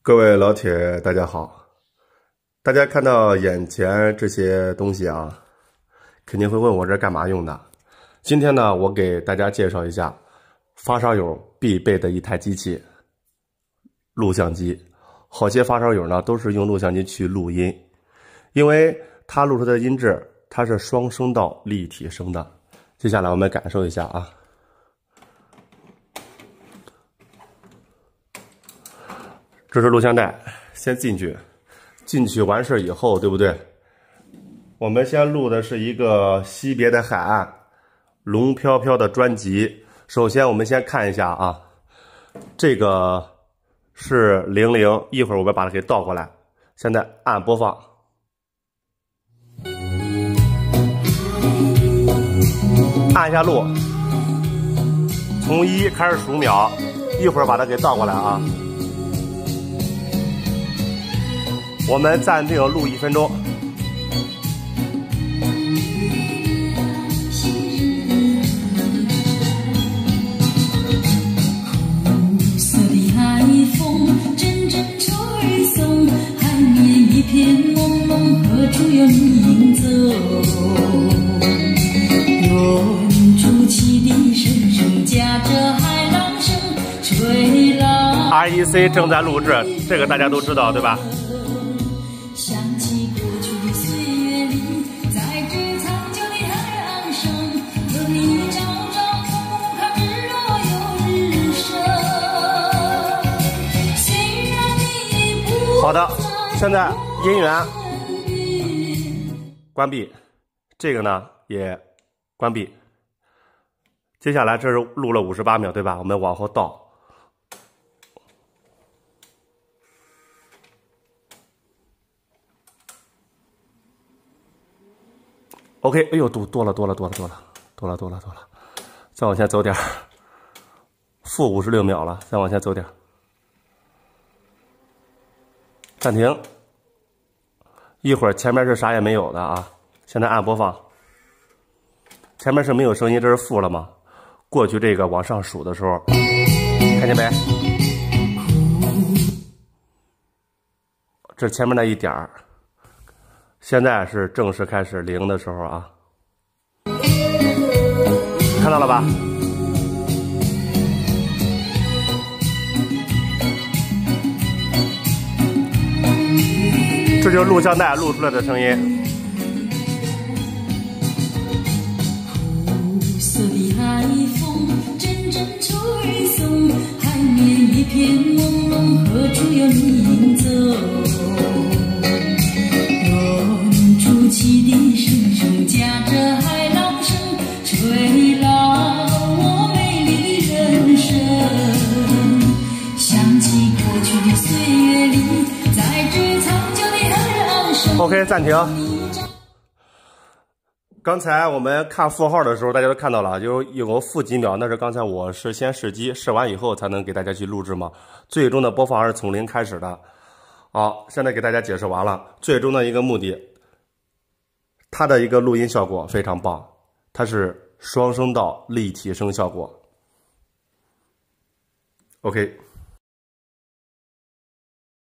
各位老铁，大家好！大家看到眼前这些东西啊，肯定会问我这干嘛用的。今天呢，我给大家介绍一下发烧友必备的一台机器——录像机。好些发烧友呢都是用录像机去录音，因为它录出的音质它是双声道立体声的。接下来我们感受一下啊。这是录像带，先进去完事以后，对不对？我们先录的是一个惜别的海岸，龙飘飘的专辑。首先我们先看一下啊，这个是00，一会儿我们把它给倒过来。现在按播放，按一下录，从1开始数秒，一会儿把它给倒过来啊。我们暂定录1分钟。 红色的海风阵阵吹送，海面一片朦胧，何处有你影踪？远处汽笛声声夹着海浪声，吹浪。 REC 正在录制，这个大家都知道，对吧？好的，现在音源关闭，这个呢也关闭。接下来这是录了58秒，对吧？我们往后倒。OK， 哎呦，多了，再往前走点，负56秒了，再往前走点。暂停，一会儿前面是啥也没有的啊，现在按播放。前面是没有声音，这是负了吗？过去这个往上数的时候，看见没？这前面那一点儿，现在是正式开始0的时候啊，看到了吧？这就是录像带录出来的声音。 红色的海风阵阵吹送，海面一片朦胧，何处有你影踪？远处汽笛声声夹着海浪声，吹浪我美丽的人生。想起过去的岁月里，在这苍穹的海岸上。 OK， 暂停。刚才我们看负号的时候，大家都看到了，有个负几秒，那是刚才我是先试机，试完以后才能给大家去录制嘛。最终的播放是从0开始的。好，现在给大家解释完了，最终的一个目的，它的一个录音效果非常棒，它是双声道立体声效果。OK。